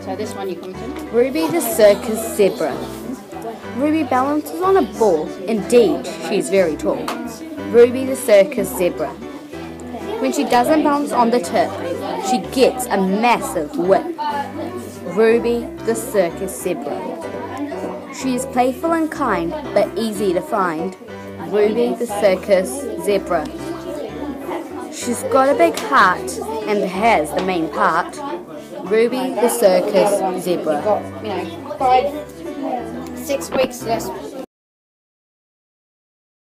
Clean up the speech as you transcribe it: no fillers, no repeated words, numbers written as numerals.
So this one you commented? Ruby the circus zebra. Ruby balances on a ball. Indeed, she is very tall. Ruby the circus zebra. When she doesn't balance on the tip, she gets a massive whip. Ruby the circus zebra. She is playful and kind, but easy to find. Ruby the circus zebra. She's got a big heart and has the main part. Ruby the circus zebra. You've got, 5, 6 weeks less